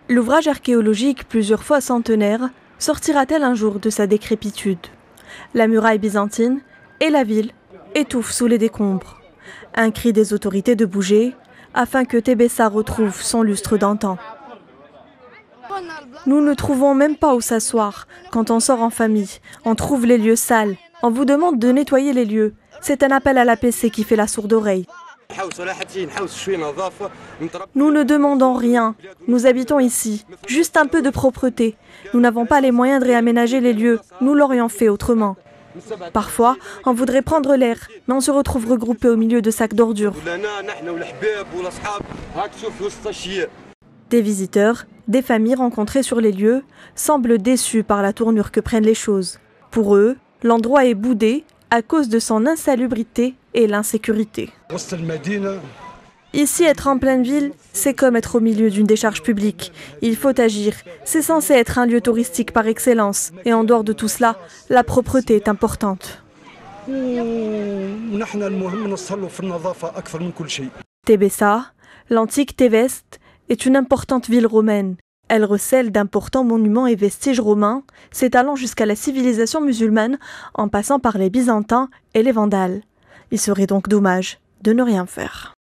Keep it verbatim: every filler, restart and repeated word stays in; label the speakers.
Speaker 1: L'ouvrage archéologique, plusieurs fois centenaire, sortira-t-elle un jour de sa décrépitude? La muraille byzantine et la ville étouffent sous les décombres. Un cri des autorités de bouger afin que Tébessa retrouve son lustre d'antan. Nous ne trouvons même pas où s'asseoir. Quand on sort en famille, on trouve les lieux sales. On vous demande de nettoyer les lieux. C'est un appel à la P C qui fait la sourde oreille. Nous ne demandons rien. Nous habitons ici. Juste un peu de propreté. Nous n'avons pas les moyens de réaménager les lieux. Nous l'aurions fait autrement. Parfois, on voudrait prendre l'air, mais on se retrouve regroupé au milieu de sacs d'ordures. Des visiteurs, des familles rencontrées sur les lieux, semblent déçus par la tournure que prennent les choses. Pour eux, l'endroit est boudé à cause de son insalubrité et l'insécurité. Ici, être en pleine ville, c'est comme être au milieu d'une décharge publique. Il faut agir. C'est censé être un lieu touristique par excellence. Et en dehors de tout cela, la propreté est importante. Tébessa, l'antique Téveste, est une importante ville romaine. Elle recèle d'importants monuments et vestiges romains, s'étalant jusqu'à la civilisation musulmane, en passant par les Byzantins et les Vandales. Il serait donc dommage de ne rien faire.